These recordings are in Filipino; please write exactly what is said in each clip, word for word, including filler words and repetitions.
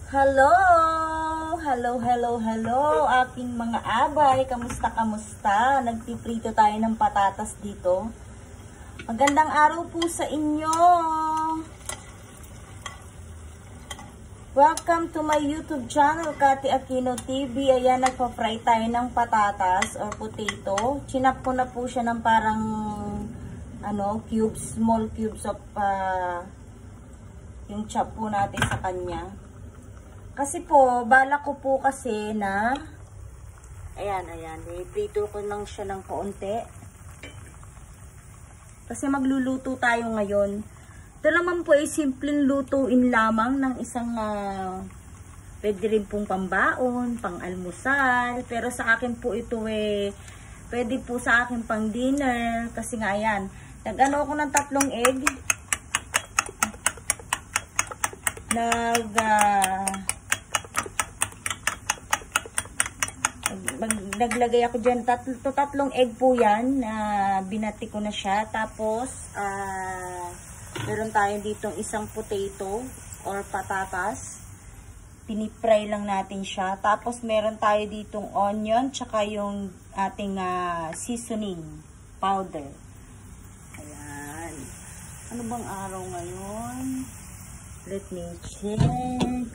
Hello! Hello, hello, hello! Aking mga abay, kamusta, kamusta? Nagpiprito tayo ng patatas dito. Magandang araw po sa inyo! Welcome to my YouTube channel, Kati Aquino T V. Ayan, nagpa-fry tayo ng patatas or potato. Chinap ko na po siya ng parang ano, cubes, small cubes of uh, yung chop po natin sa kanya. Kasi po, balak ko po kasi na, ayan, ayan, iprito ko lang siya ng kaunti. Kasi magluluto tayo ngayon. Ito naman po ay simpleng lutuin lamang ng isang, uh, pwede rin pong pambaon, pang almusal. Pero sa akin po ito eh, pwede po sa akin pang dinner. Kasi nga ayan, nag-ano ako ng tatlong egg. Nag, uh, naglagay ako dyan, tatlo, tatlong egg po yan, na uh, binati ko na siya. Tapos, ah, uh, meron tayo ditong isang potato or patatas. Pinipry lang natin siya. Tapos meron tayo ditong onion, tsaka yung ating uh, seasoning powder. Ayan. Ano bang araw ngayon? Let me check.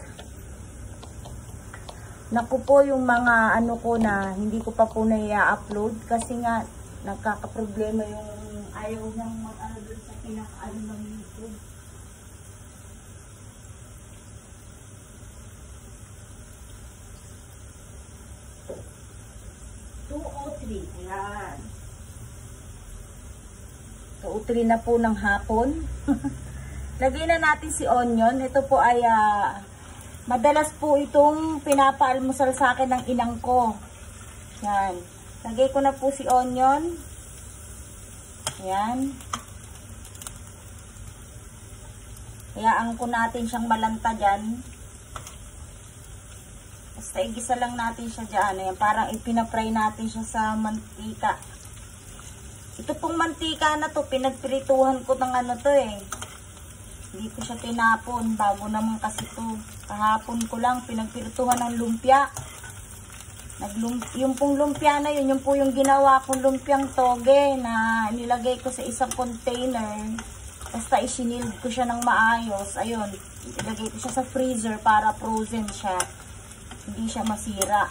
Naku po yung mga ano ko na hindi ko pa po na-upload kasi nga nagkakaproblema yung ayaw niyang mag-ano dun sa pinaka-ano ng YouTube. two oh three. Ayan. two oh three na po ng hapon. Lagay na natin si onion. Ito po ay uh, madalas po itong pinapaalmusal sa akin ng inang ko. Yan. Lagay ko na po si onion. Yan. Hayaan ko natin siyang malanta dyan. Basta igisa lang natin siya dyan. Ayan. Parang ipinapry natin siya sa mantika. Ito pong mantika na to, pinagprituhan ko ng ano to eh. Hindi ko siya tinapon. Bago naman kasi to. Kahapon ko lang pinagprituhan ng lumpia. Naglum yung pong lumpia na yun, yung po yung ginawa kong lumpiang toge na nilagay ko sa isang container. Basta isinild ko siya ng maayos. Ayun, ilagay ko siya sa freezer para frozen siya. Hindi siya masira.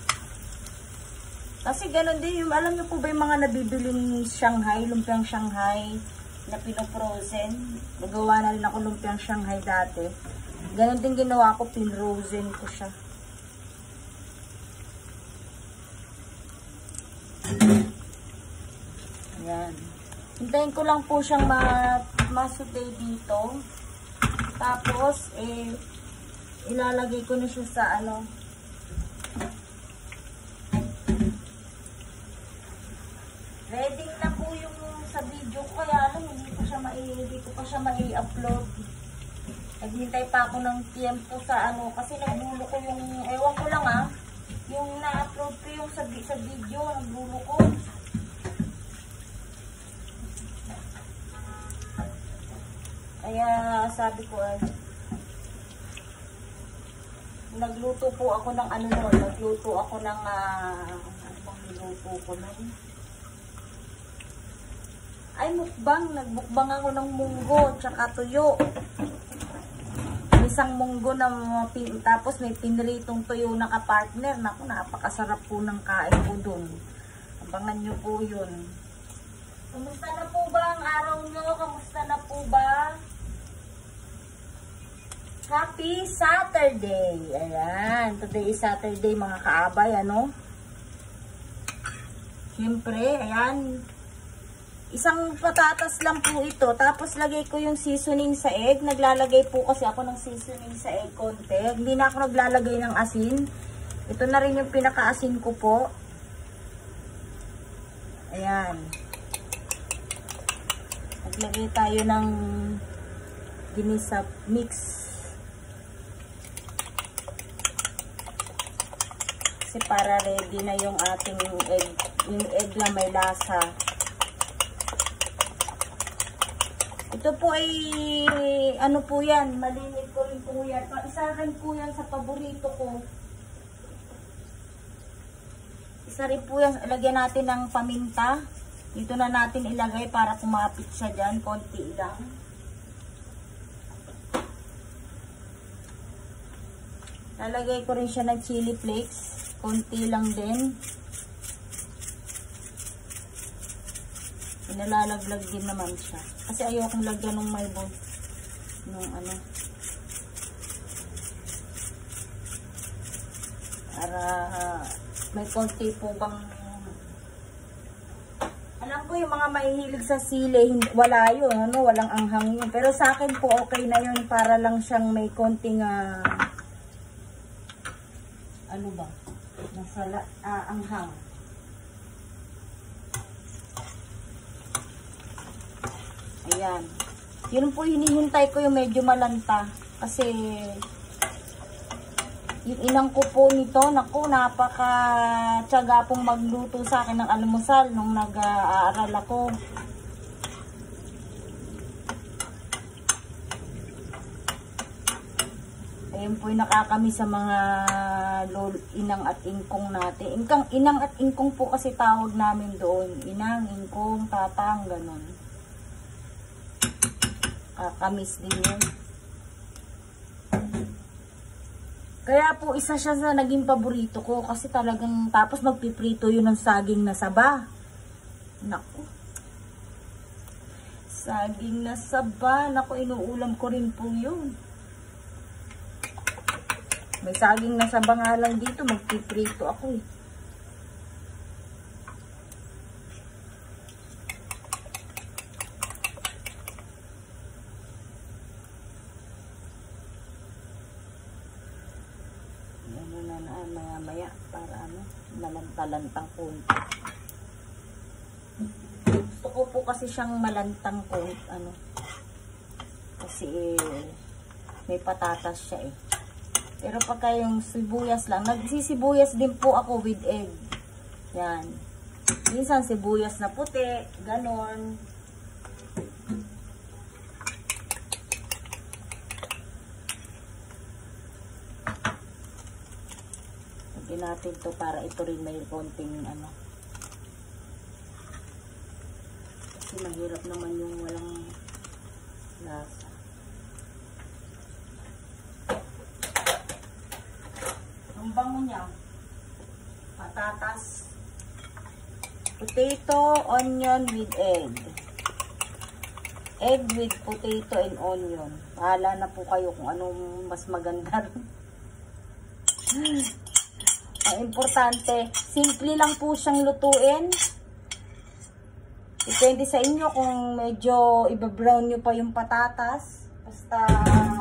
Kasi ganun din, yung, alam niyo po ba yung mga nabibiling Shanghai, lumpiang Shanghai na pino-frozen? Nagawa na rin ako lumpiang Shanghai dati. Ganun din ginawa ko, pin-frozen ko siya. Ayan. Hintayin ko lang po siyang ma-saute dito. Tapos, eh, ilalagay ko na siya sa ano. Ready na po yung sa video ko. Kaya alam, hindi ko siya mai, hindi ko pa siya mai-upload. Naghintay pa ako ng tiempo sa ano. Kasi nagbulo ko yung, ewan ko lang ah. Yung na-upload ko yung sa, sa video, nagbulo ko. Kaya sabi ko ay nagluto po ako ng ano noon, nagluto ako ng uh, ano bang niluto ko noon? Ay mukbang, nagbukbang ako ng munggo tsaka tuyo. Isang munggo na tapos may pinritong tuyo na ka-partner. Naku, napakasarap po ng kain ko dun. Abangan nyo po yun. Kamusta na po ba ang araw nyo? Kamusta na po ba? Happy Saturday! Ayan, today is Saturday mga kaabay, ano? Siyempre, ayan. Isang patatas lang po ito. Tapos lagay ko yung seasoning sa egg. Naglalagay po kasi ako ng seasoning sa egg konti. Hindi na ako naglalagay ng asin. Ito na rin yung pinaka-asin ko po. Ayan. Naglagay tayo ng ginisa mix. Kasi para ready na yung ating egg. Yung egg na may lasa. Ito po ay, ano po yan, malimit ko rin po yan. Isa rin po yan sa paborito ko. Isa rin po yan, lagyan natin ng paminta. Dito na natin ilagay para kumapit siya dyan, konti lang. Lalagay ko rin siya ng chili flakes, konti lang din. Nalalaglag din naman siya. Kasi ayokong lagyan ng may bol. Nung ano. Para uh, may konti po bang... Alam ko yung mga mahihilig sa sili, wala yun. Ano, walang anghang yun. Pero sa akin po okay na yun. Para lang siyang may konting... Uh, ano ba? Masala, uh, anghang. Ayan. Yun po hinihintay ko yung medyo malanta. Kasi yung inang ko po nito, naku, napaka-tiyaga pong magluto sa akin ng almusal nung nag-aaral ako. Ayun po yung nakakami sa mga lol, inang at ingkong natin. Ingkang, inang at ingkong po kasi tawag namin doon. Inang, ingkong, tatang, ganun. Kakamis din yun. Kaya po isa siya sa naging paborito ko kasi talagang tapos magpiprito yun ng saging na saba. Naku. Saging na saba. Naku, inuulam ko rin po yun. May saging na saba nga lang dito. Magpiprito ako eh. Maya para ano, malanta-lantang konti. Gusto ko po kasi siyang malantang konti, ano. Kasi eh, may patatas siya eh. Pero pagka yung sibuyas lang, nagsisibuyas din po ako with egg. Yan. Minsan sibuyas na puti, ganon. Natin to para ito rin may konting ano, kasi mahirap naman yung walang lasa. Ang bango niya, patatas, potato, onion with egg, egg with potato and onion. Bahala na po kayo kung anong mas maganda. Ang importante, simple lang po siyang lutuin. Depende sa inyo kung medyo iba-brown nyo pa yung patatas. Basta,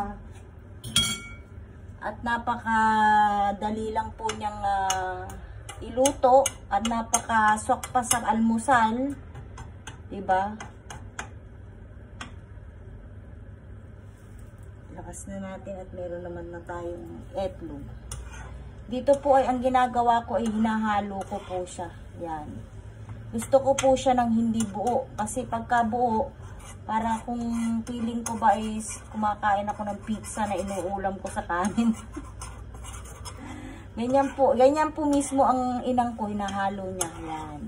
at napakadali lang po niyang uh, iluto. At napakaswak pa sa almusal. Diba? Lakas na natin at meron naman na tayong etlog. Dito po ay ang ginagawa ko ay hinahalo ko po siya. Yan. Gusto ko po siya ng hindi buo. Kasi pagka buo, para kung feeling ko ba is kumakain ako ng pizza na inuulam ko sa kanin. Ganyan po. Ganyan po mismo ang inang ko. Hinahalo niya. Yan.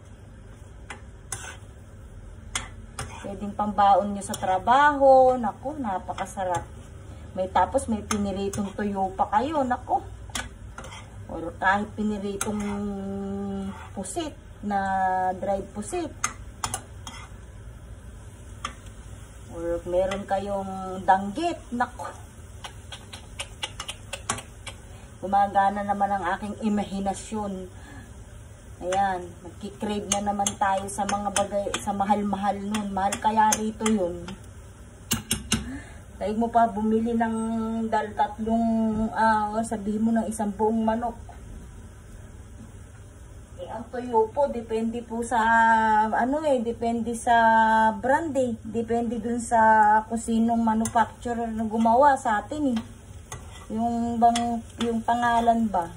Pwedeng pambaon nyo sa trabaho. Naku, napakasarap. May tapos may piniritong tuyo pa kayo. Naku. Or kahit piniritong pusit na dried pusit. Or meron kayong danggit. Naku. Gumagana naman ang aking imahinasyon. Ayan. Magkikrave na naman tayo sa mga bagay, sa mahal-mahal nun. Mahal kaya rito yun. Dahil mo pa bumili ng dal tatlong, uh, sabihin mo ng isang buong manok. Eh, ang tuyo po, depende po sa, ano eh, depende sa brand eh. Depende dun sa kung sinong manufacturer na gumawa sa atin eh. Yung bang, yung pangalan ba?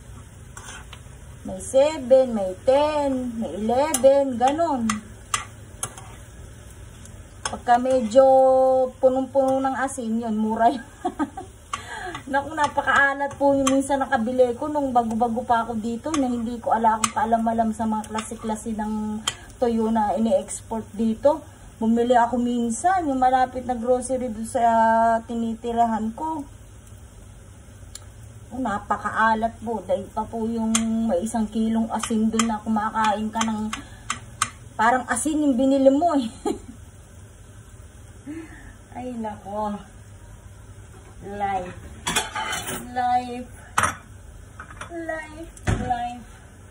May seven, may ten, may eleven, ganon. Pagka Pagka medyo punong-puno ng asin, yun, mura yun. Naku, napakaalat po yung minsan nakabili ko nung bago-bago pa ako dito na hindi ko ala akong kaalam-alam sa mga klase-klase ng toyo na ini-export dito. Bumili ako minsan, yung malapit na grocery doon sa uh, tinitirahan ko. Oh, napakaalat po. Dahil pa po yung may isang kilong asin doon na kumakain ka ng parang asin yung binili mo eh. Ay nako. Life. Life. Life. Life.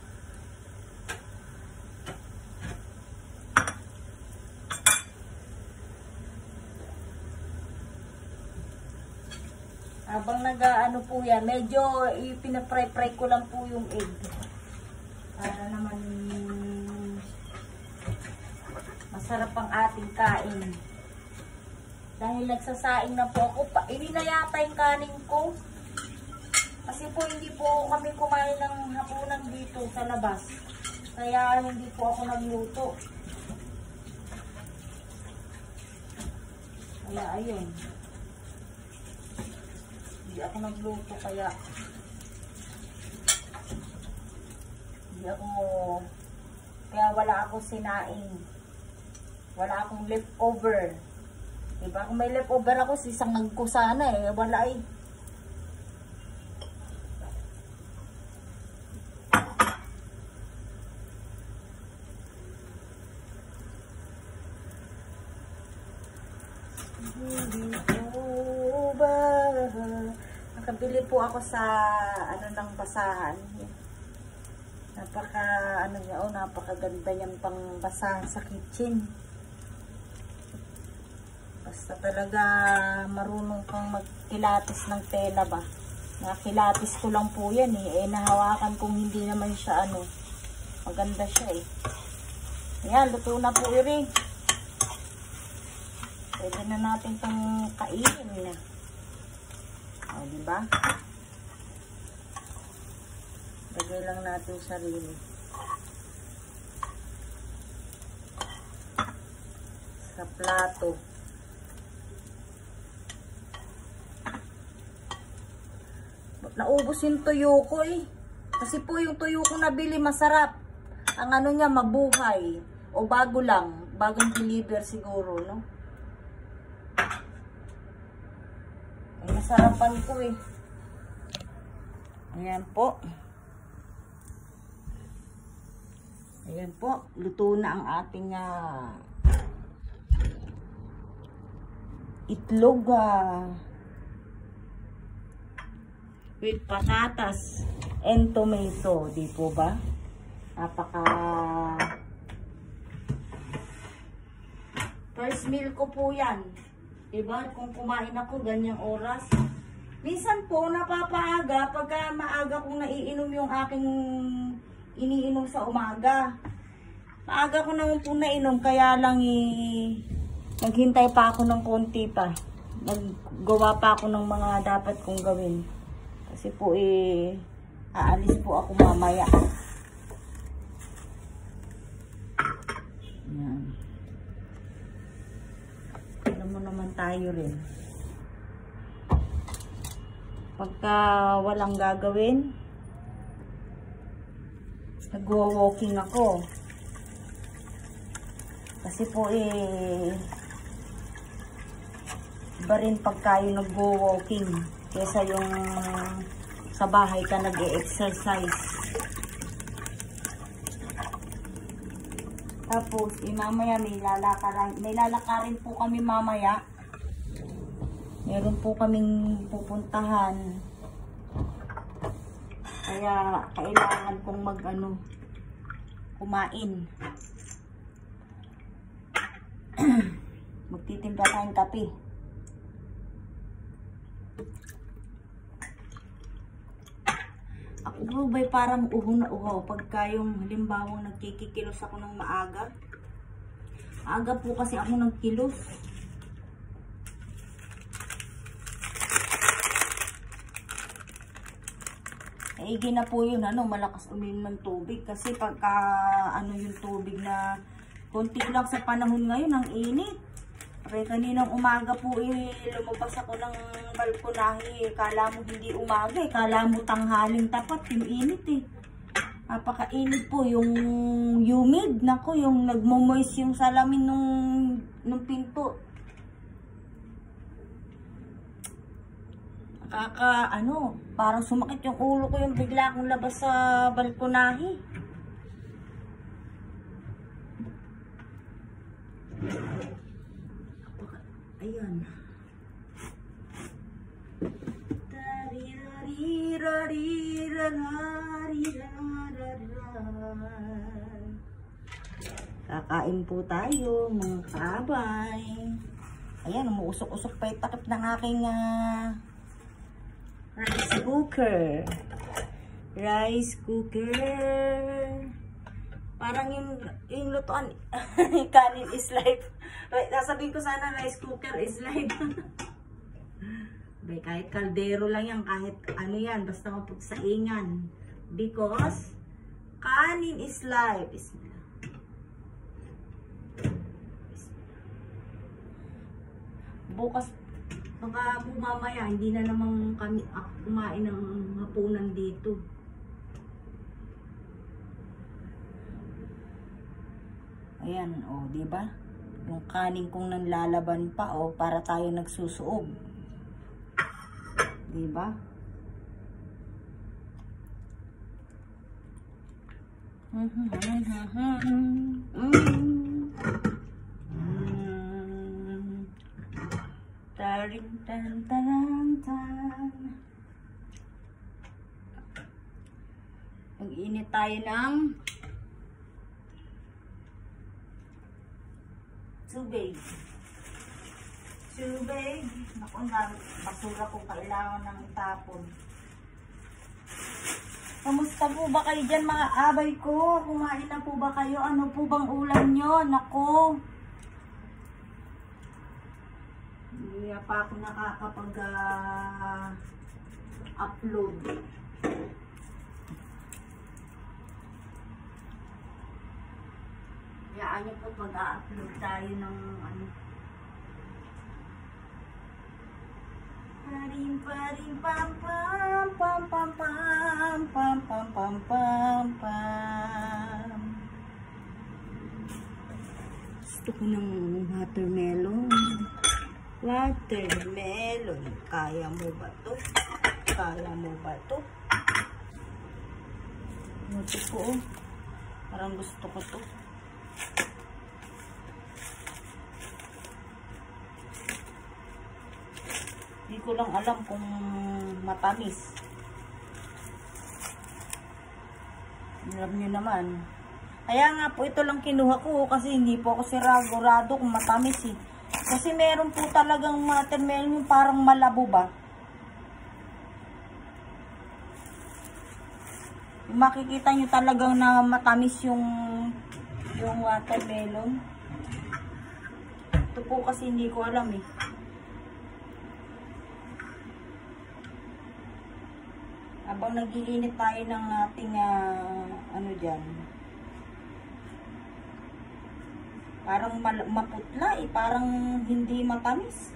Habang nag-ano po yan, medyo pinapray-pray ko lang po yung egg. Para naman masarap ang ating kain. Dahil nagsasaing na po ako, hindi na yata yung kanin ko. Kasi po hindi po kami kumain ng hapunan dito sa labas. Kaya hindi po ako nagluto. Kaya ayun. Hindi ako nagluto kaya hindi ako kaya wala akong sinaing. Wala akong leftover. Diba? Kung may leftover ako, sisangag ko sana eh. Wala eh. Hindi po ba? Nakabili po ako sa ano ng basahan. Napaka ano niya, oh, napakaganda niyang pang basahan sa kitchen. Basta talaga marunong kang magkilatis ng tela ba. Nakilatis ko lang po yan eh. Eh nahawakan kung hindi naman siya ano. Maganda siya eh. Ayan, luto na po iri. Pwede na natin itong kainin na. O, diba? Lagay lang natin sarili. Sa plato. Naubos yung tuyo ko eh. Kasi po yung tuyo ko nabili masarap. Ang ano niya mabuhay. O bago lang. Bagong deliver siguro, no? Ay, masarapan ko eh. Ayan po. Ayan po. Luto na ang ating uh, itlog ah. With patatas and tomato, di po ba? Napaka first meal ko po yan. Diba? Kung kumain ako ganyang oras. Minsan po napapaaga pagka maaga kong naiinom yung aking iniinom sa umaga. Maaga ko naman po nainom kaya lang eh, naghintay pa ako ng konti pa. Naggawa pa ako ng mga dapat kong gawin. Kasi po eh, aalis po ako mamaya. Yan. Alam mo naman tayo rin. Pagka walang gagawin, nagwo-walking ako. Kasi po eh, iba rin pagka yung nagwo-walking. Kesa yung sa bahay ka nag-e-exercise. Tapos, eh, mamaya may lalakarin, may lalakarin po kami mamaya. Meron po kaming pupuntahan. Kaya, kailangan kong mag-ano, kumain. Magtitimpla tayong kape. Ako ba'y parang uho na uho pagka yung halimbawang nagkikikilos ako ng maaga. Aga po kasi ako nagkilos. Maigi na po yun, ano, malakas uminom ng tubig. Kasi pagka ano yung tubig na konti lang sa panahon ngayon, ang init. Okay, kaninang umaga po eh, lumabas ako ng balkonahe. Kala mo hindi umaga eh. Kala mo tanghaling tapat. Yung init eh. Napakainit po. Yung humid. Nako, yung nagmo-moist yung salamin nung, nung pinto. Kaka, ano, parang sumakit yung ulo ko yung bigla akong labas sa balkonahe. Ayan. Kakain po tayo, mga kaabay. Ayan, umuusok-usok pa yung takip ng aking uh, rice cooker. Rice cooker. Parang yung, yung lutuan, kanin is life. Sasabihin ko sana rice cooker is life. Bay, kahit kaldero lang yan, kahit ano yan, basta mapagsaingan. Because, kanin is life. Bukas, baka mamaya, hindi na naman kami ako kumain ng hapunan dito. Ayan, o, oh, diba? Yung kanin kong nanlalaban pa, o, oh, para tayo nagsusuog. Diba? Mm-hmm. Mm-hmm. Taring tan tan tan. Mag-init tayo ng tubig. Tubig. Naku, ang basura ko kailangan ng itapon. Kamusta po ba kayo dyan, mga abay ko? Kumain na po ba kayo? Ano po bang ulam nyo? Naku. Hindi pa ako nakakapag-upload. Uh, Hayaan niyo po pag-upload tayo ng ano. Parim parim pam pam pam pam pam pam pam pam pam pam. Gusto ko ng watermelon. Watermelon. Kaya mo ba to? Kaya mo ba to? Ito po. Parang gusto ko to. Hindi ko lang alam kung matamis. Alam nyo naman. Kaya nga po ito lang kinuha ko kasi hindi po ako sigurado kung matamis eh. Kasi meron po talagang watermelon yung parang malabo ba. Makikita nyo talagang na matamis yung yung watermelon. Ito po kasi hindi ko alam eh. Habang nag-iinit tayo ng ating uh, ano dyan. Parang maputla eh. Parang hindi matamis.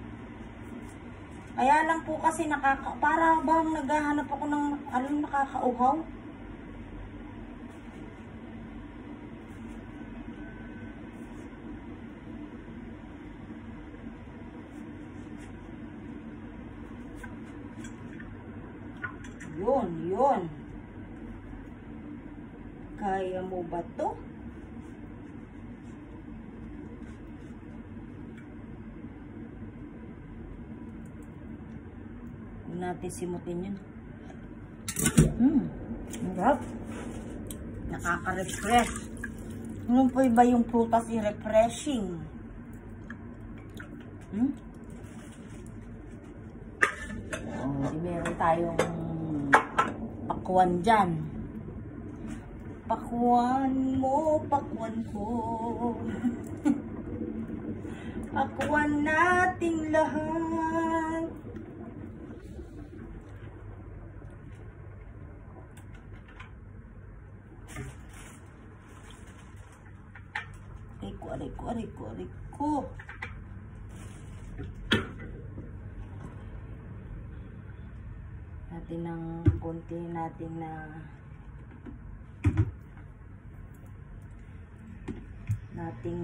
Kaya lang po kasi nakaka... Para bang naghahanap ako ng alam nakakauhaw. Yun, yun. Kaya mo ba to? Huwag natin simutin yun. Hmm, sarap. Nakaka-refresh. Ano po iba yung prutas i-refreshing? Hmm? Oh, di meron tayong pakwan dyan. Pakwan mo, pakwan ko. Pakwan nating lahat. Aray ko, aray ko, aray ko, aray ko. natin ng konti natin na nating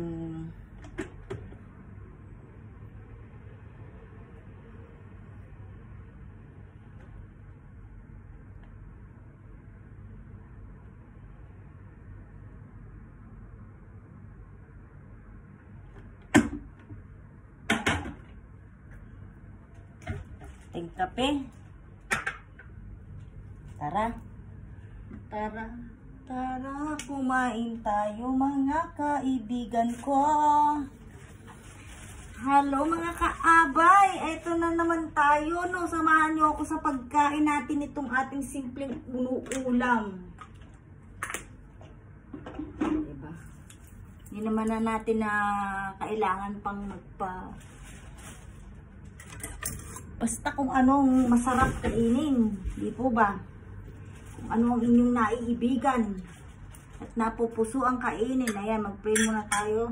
ting kape. Tara. Tara. Tara, kumain tayo mga kaibigan ko. Hello mga kaabay. Eto na naman tayo, no. Samahan nyo ako sa pagkain natin itong ating simpleng ulam. Diba? Hindi naman na natin na kailangan pang magpa... Basta kung anong masarap kainin. Di po ba? Kung ano ang inyong naiibigan at napupuso ang kainin. Ayan, mag-pray muna tayo.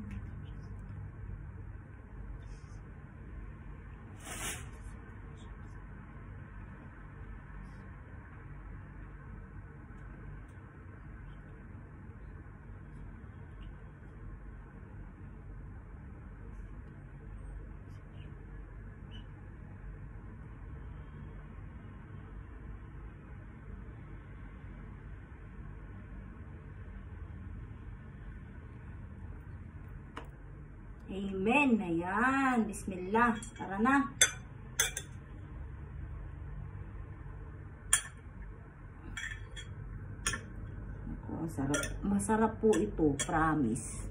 Amen. Ayan. Bismillah. Tara na. Masarap. Masarap po ito. Promise.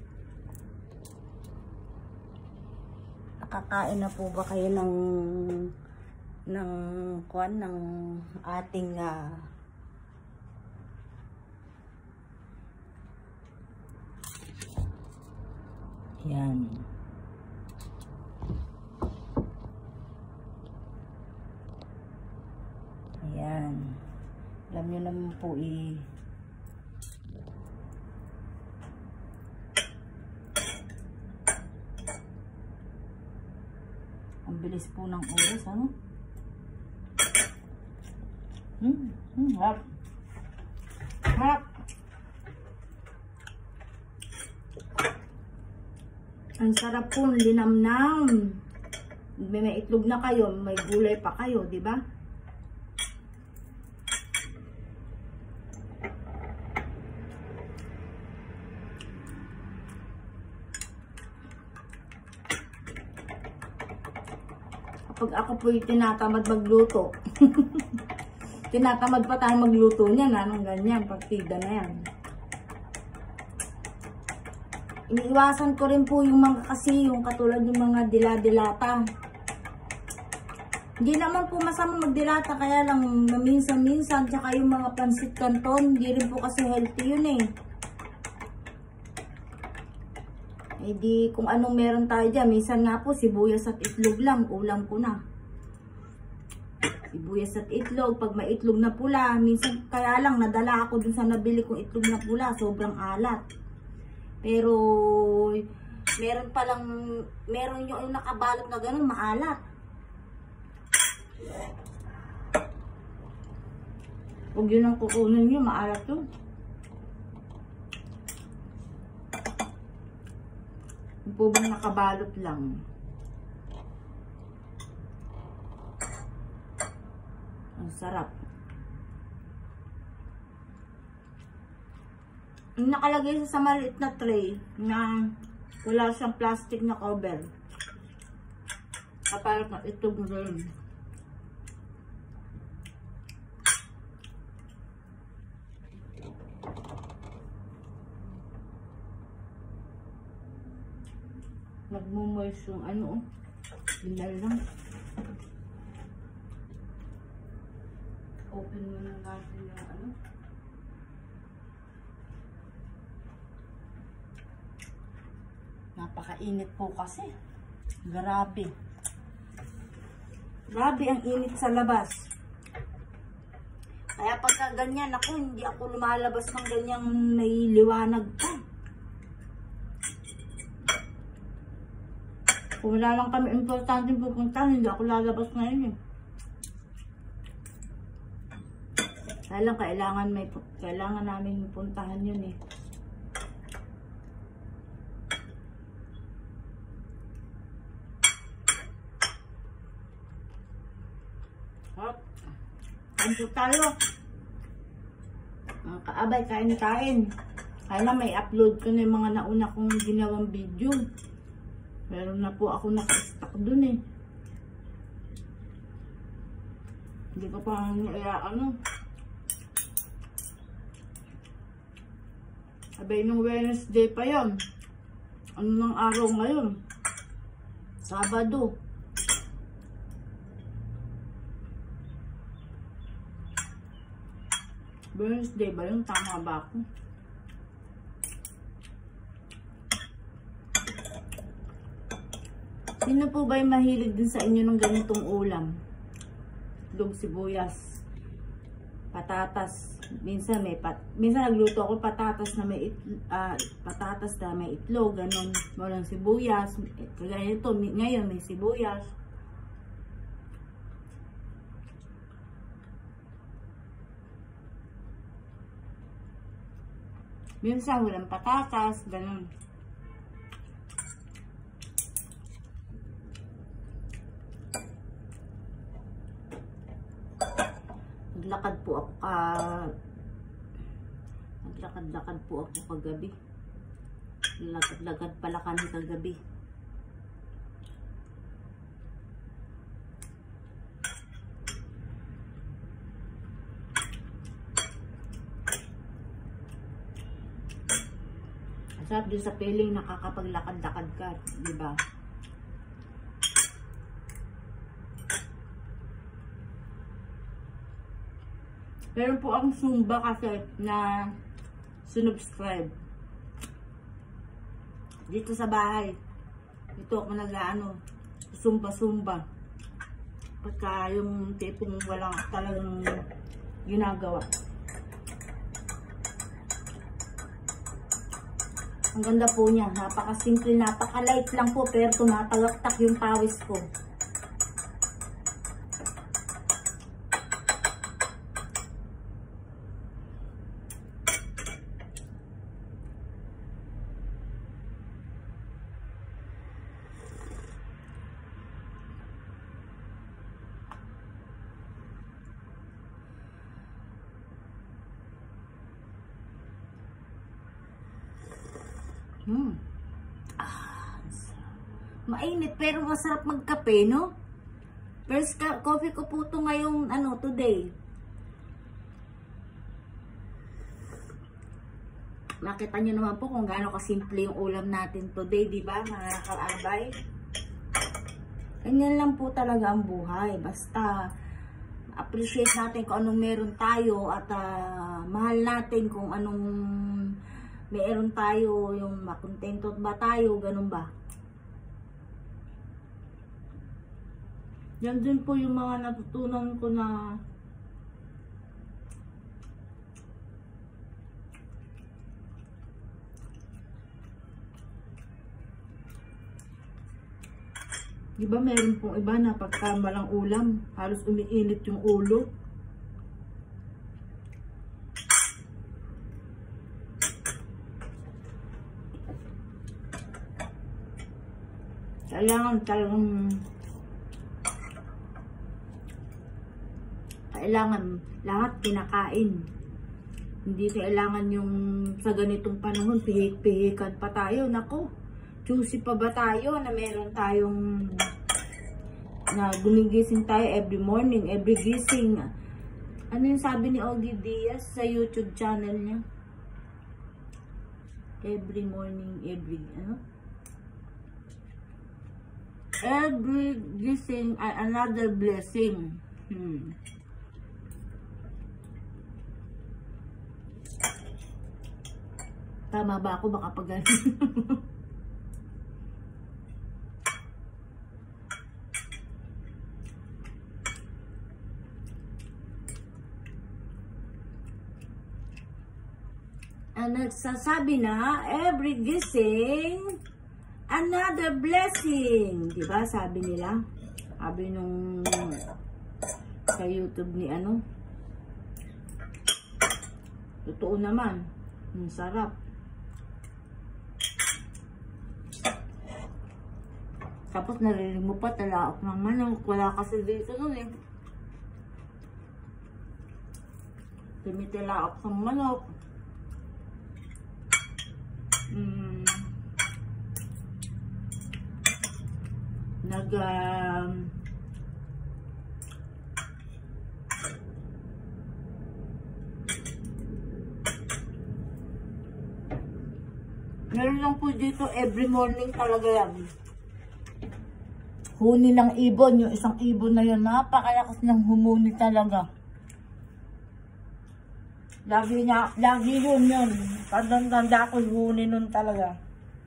Nakakain na po ba kayo ng ng kuan ng ating uh, yan. Ayan. Alam nyo naman po eh. Ang bilis po ng oras, ano? Hmm, hmm, harap. Harap. Ang sarap po, linamnam. May, may itlog na kayo, may gulay pa kayo, di ba? Kapag ako po'y tinatamad magluto, tinatamad pa tayo magluto niyan, anong ganyan, partida na yan. Iniiwasan ko rin po yung mga kasi, yung katulad ng mga dila-dilata. Hindi naman po masama magdilata, kaya lang minsan-minsan, tsaka yung mga pansit canton, hindi rin po kasi healthy yun eh. Eh di, kung anong meron tayo dyan, minsan nga po, sibuyas at itlog lang, ulam ko na. Sibuyas at itlog, pag may itlog na pula, minsan kaya lang, nadala ako dun sa nabili kong itlog na pula, sobrang alat. Pero, meron palang, meron yung nakabalot na ganun, maalat. Huwag yun ang kukunin nyo, maalat yun. Yung po bang nakabalot lang. Ang sarap. Yung nakalagay sa maliit na tray na wala siyang plastic na cover. Kapalit na itog rin. Nagmumoist yung ano, binal lang. Open mo na natin yung ano. Napakainit po kasi. Grabe. Grabe ang init sa labas. Kaya pagka ganyan ako, hindi ako lumalabas ng ganyang nailiwanag pa. Kung wala lang kami importante pupuntahan, hindi ako lalabas ngayon eh. Kaya lang kailangan, may, kailangan namin puntahan yun eh. Hop. Kain po tayo. Mga kaabay, kain-kain. Kaya lang may upload ko na yung mga nauna kong ginawang video. Meron na po ako naka-stock dun eh. Hindi ko pa kaya ano. Abay nung Wednesday pa yon. Ano nang araw ngayon? Sabado. Wednesday ba yun? Tama ba ako? Sino po ba yung mahilig din sa inyo ng ganitong ulam? Dog sibuyas, patatas. Minsan may pat minsan nagluto ako patatas na may it uh, patatas na may itlog, ganun. Walang sibuyas. Kagaya ito, ngayon may sibuyas. Minsan walang patatas, ganun. Naglakad po ako ka Naglakad-lakad po ako kagabi. Lakad-lakad pala kami kagabi. Masarap din sa feeling nakakapaglakad-lakad ka, di ba? Meron po ang Zumba kasi na sinubscribe. Dito sa bahay. Dito ako nag-ano, Zumba-Zumba. Pagka yung tipong walang talagang ginagawa. Ang ganda po niya. Napaka-simple, napaka-light lang po pero tumatagaktak yung pawis ko. Hmm. Ah, mainit pero masarap magkape, no? First coffee ko po ito ngayong ano, today. Nakita nyo naman po kung gaano kasimple yung ulam natin today, di ba, mga kaabay? Ganyan lang po talaga ang buhay. Basta appreciate natin kung anong meron tayo at uh, mahal natin kung anong meron tayo, yung makontento ba tayo, ganun ba? Yan din po yung mga natutunan ko na di ba meron pong iba na pagka malang ulam, halos umiinit yung ulo. Kailangan talagang kailangan lahat kinakain. Hindi kailangan yung sa ganitong panahon pihik-pihikan pa tayo. Nako, juicy pa ba tayo na meron tayong na gumigising tayo every morning, every gising. Ano yung sabi ni Ogie Diaz sa YouTube channel niya? Every morning, every ano? Every gising ay another blessing. Hmm. Tama ba ako? Baka pag ang nagsasabi na every gising another blessing, di ba? Sabi nila, sabi nung sa YouTube ni ano, Totoo naman. Ang sarap. Tapos narinig mo pa talaok ng manok. Wala kasi dito nun eh. Tumitalaok ng manok. Mm. Nag um, meron lang po dito every morning talaga yan. Huni ng ibon. Yung isang ibon na yun, napakalakas ng humuni talaga. Lagi niya, lagi yun yun. Tanda-tanda ko huni nun talaga.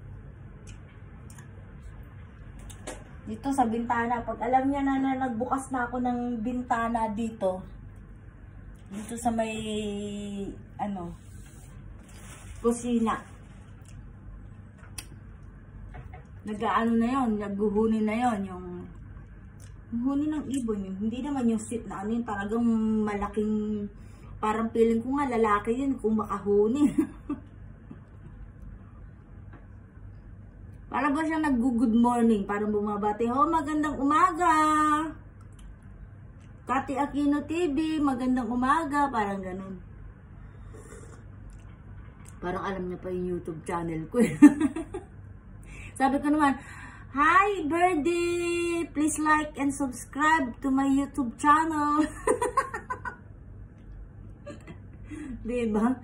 Dito sa bintana, pag alam niya na, na nagbukas na ako ng bintana dito, dito sa may, ano, kusina. Nag-ano na yon, naghuhuni na yon, yung, yung huni ng ibon yun. Hindi naman yung sit na ano yun, talagang malaking, parang feeling ko nga lalaki yun kung makahuni. Para ba siyang nag-good morning, parang bumabati, oh magandang umaga, Kati Aquino T V, magandang umaga, parang ganun. Parang alam niya pa yung YouTube channel ko eh. Sabi ko naman, hi Birdie, please like and subscribe to my YouTube channel. Diba?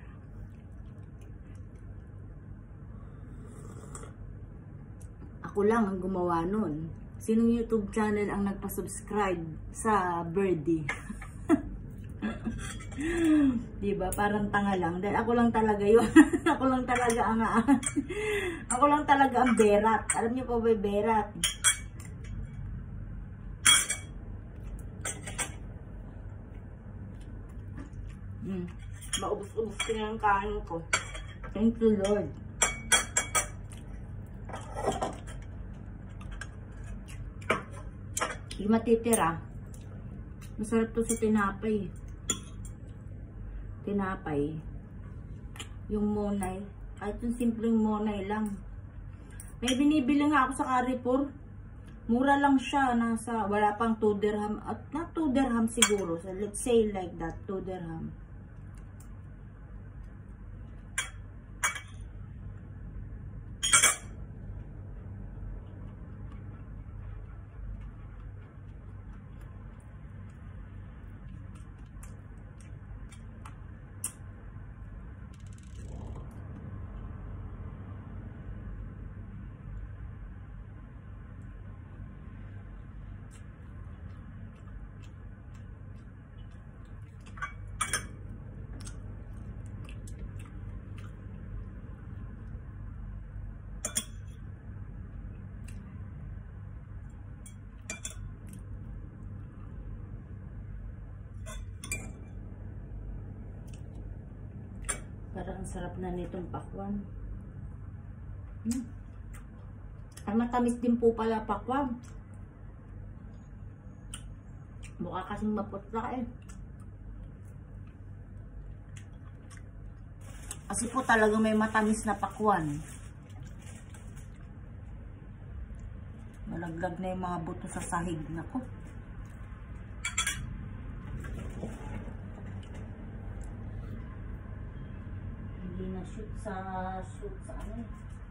Ako lang ang gumawa nun. Sinong YouTube channel ang nagpa-subscribe sa Birdie? Diba? Parang tanga lang. Dahil ako lang talaga yun. Ako lang talaga ang ako lang talaga ang berat. Alam niyo po ba yung berat? Hmm. Maubos-ubos ko na ang kain ko. Thank you, Lord. Yung matitira, masarap to sa tinapay. Tinapay. Yung monay. Kahit yung simpleng monay lang. May binibili nga ako sa Carrefour. Mura lang siya. Nasa, wala pang two dirham. At not two dirham siguro. So let's say like that, two dirham. Parang sarap na nitong pakwan. Hmm. Ay, matamis din po pala pakwan. Mukha kasing maputla eh. Kasi po talaga may matamis na pakwan. Malaglag na yung mga buto sa sahig. Nako. Hindi na shoot sa shoot sa ano.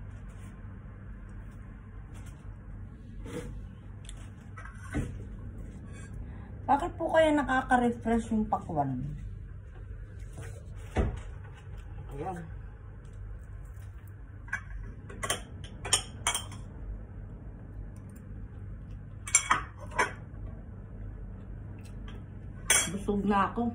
Bakit po kaya nakaka-refresh yung pakwan? Ayan. Busog na ako.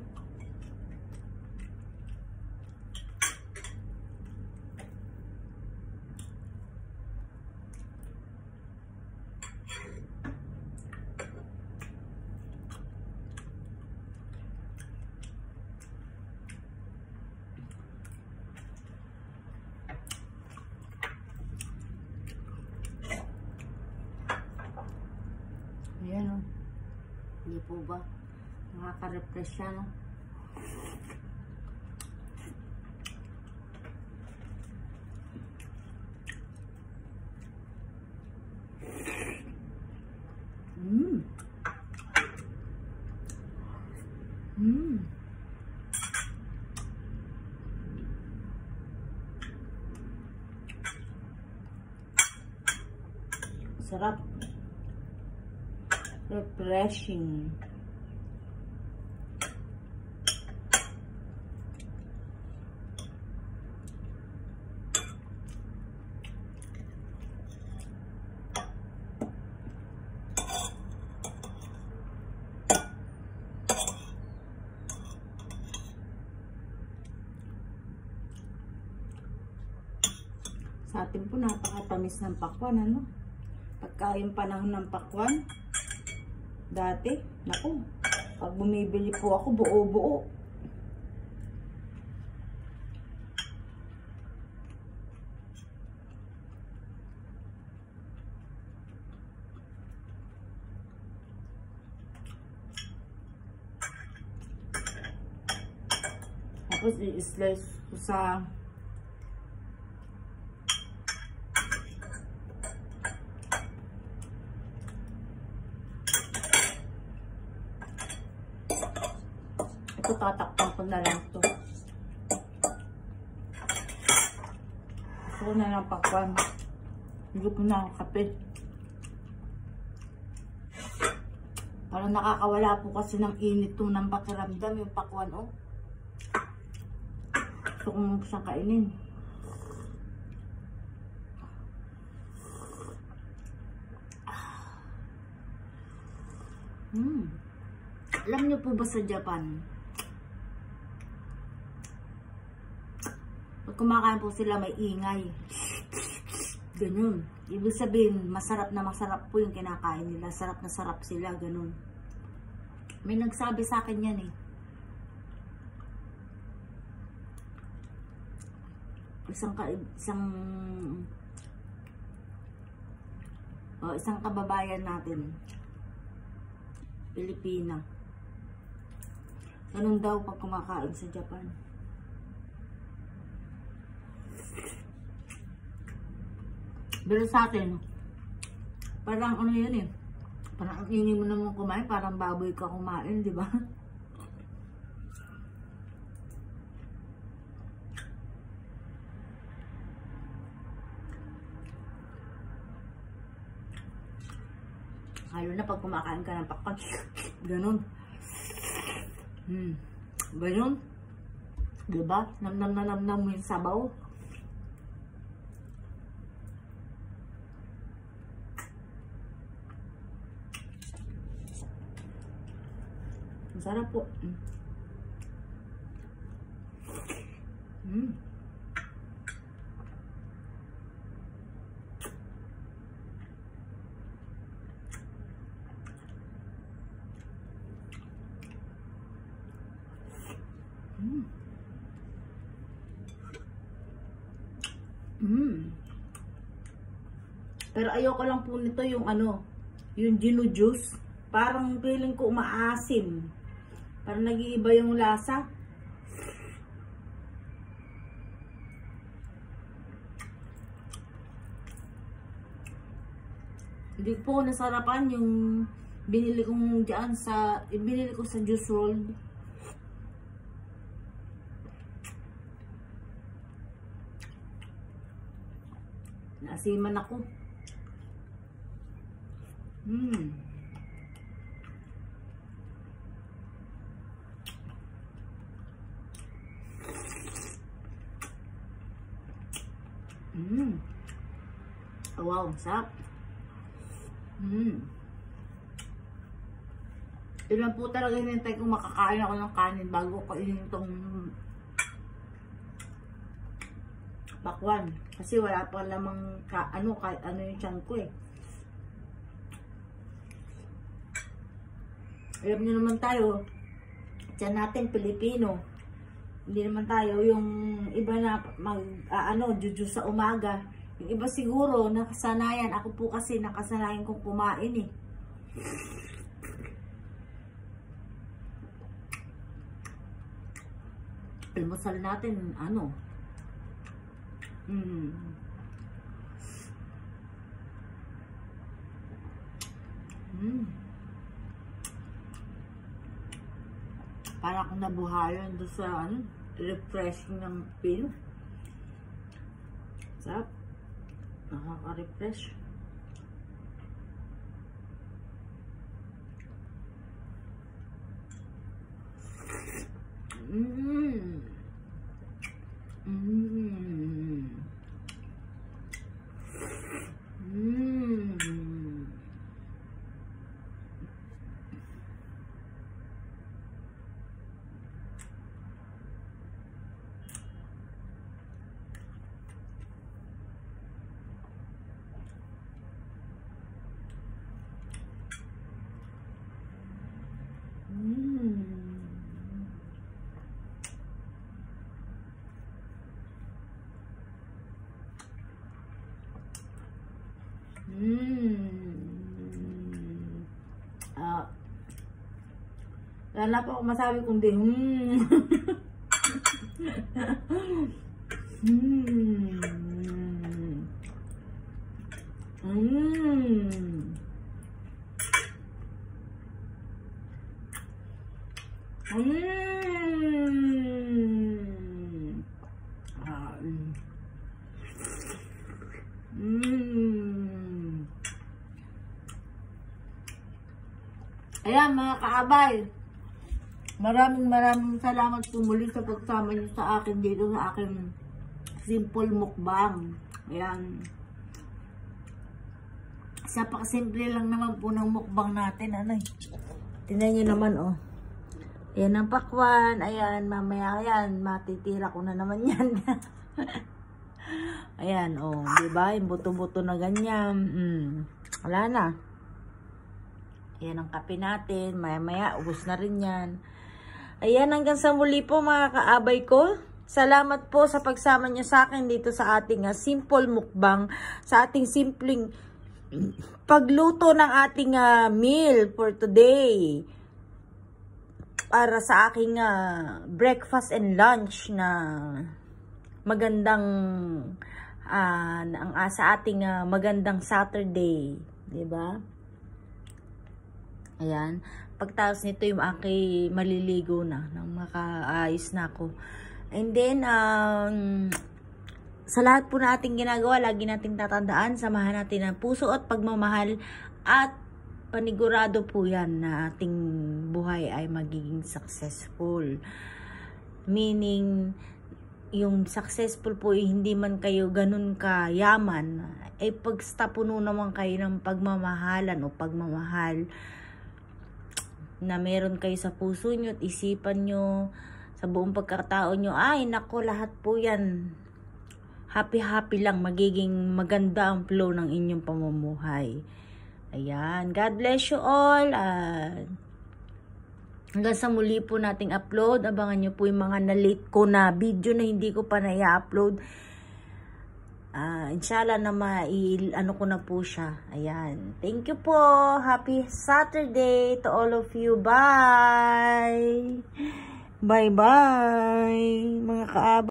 Ayan o. Hindi po ba? Nakaka-refresh siya, no? Hmm. Sarap. Refreshing. Sa atin po napakatamis ng pakwan, ano? Pagka yung panahon ng pakwan, dati, naku, pag bumibili po ako, buo-buo. Tapos i-slice ko sa ito, tatakpan ko na lang ito. Gusto ko na lang pakwan. Hindi ko na ang kape. Parang nakakawala po kasi ng init to ng pakiramdam yung pakwan, oh. Gusto ko mong siyang kainin. Hmm. Alam niyo po ba sa Japan, pag kumakain po sila may ingay. Ganun. Ibig sabihin, masarap na masarap po yung kinakain nila. Sarap na sarap sila. Ganun. May nagsabi sa akin yan eh. Isang ka, isang oh, isang kababayan natin, Pilipina. Ganun daw pag kumakain sa Japan. Pero sa atin, parang ano yun eh. Parang ang ingin mo naman kumain, parang baboy ka kumain, di ba? Lalo na pag kumakain ka ng pakwan. Ganun. Hmm. Ganun. Diba? Namnam na namnam mo yung sabaw. Ang sarap po. Mm. Mm. Mm. Mm. Pero ayoko lang po nito yung ano, yung ginu-juice. Parang feeling ko umaasim. Parang nag-iiba yung lasa. Hindi po nasarapan yung binili kong dyan sa, binili ko sa Juice World. Nasiman ako. Hmm. Mm. Oh, wow, sarap. Mm. Ilan po talaga hinintay kung makakain ako ng kanin bago ko kainin itong bakwan. Kasi wala pa namang ka, ano, kahit ano yung tiyan ko eh. Alam niyo naman tayo, tiyan natin Pilipino. Hindi naman tayo yung iba na mag, uh, ano, juju sa umaga. Yung iba siguro, nakasanayan. Ako po kasi nakasanayan kong kumain eh. Almusal natin, ano? Hmm. Hmm. Para akong nabuhayan doon sa ano, refreshing ng pin. Sarap. Nakaka-refresh. Mmm. Mmm. Mmm. Mmm. Ah. Wala pa ako masabi kundi hmm. Hmm. Hmm. Hmm. Ah. Hmm. Ayan mga kaabay, maraming maraming salamat po muli sa pagsama niyo sa akin dito sa aking simple mukbang. Ayan, sapakasimple lang naman po ng mukbang natin. Ano eh, tingnan niyo naman oh. Ayan ang pakwan. Ayan, mamaya yan, matitira ko na naman yan. Ayan, oh, diba? Yung buto-buto na ganyan. Mm. Wala na. Ayan ang kape natin. Maya-maya, ubos na rin yan. Ayan, hanggang sa muli po mga kaabay ko. Salamat po sa pagsama niyo sa akin dito sa ating uh, simple mukbang. Sa ating simpleng pagluto ng ating uh, meal for today. Para sa aking uh, breakfast and lunch na magandang uh, ang uh, sa ating uh, magandang Saturday, 'di ba? Ayan, pagtapos nito yung aking maliligo na, nang makaayos na ako. And then um, sa lahat po na ating ginagawa, lagi nating tatandaan, samahan natin ang puso at pagmamahal at panigurado po yan na ating buhay ay magiging successful. Meaning, yung successful po ay hindi man kayo ganun kayaman, ay pagsta puno naman kayo ng pagmamahalan o pagmamahal na meron kayo sa puso nyo at isipan nyo, sa buong pagkatao nyo. Ay, nako, lahat po yan. Happy-happy lang, magiging maganda ang flow ng inyong pamumuhay. Ayan, God bless you all. Uh, hanggang sa muli po nating upload. Abangan nyo po yung mga na-late ko na video na hindi ko pa na-upload. Uh, inshallah na ma-i- ano ko na po siya. Ayan. Thank you po. Happy Saturday to all of you. Bye. Bye-bye. Mga kaabay.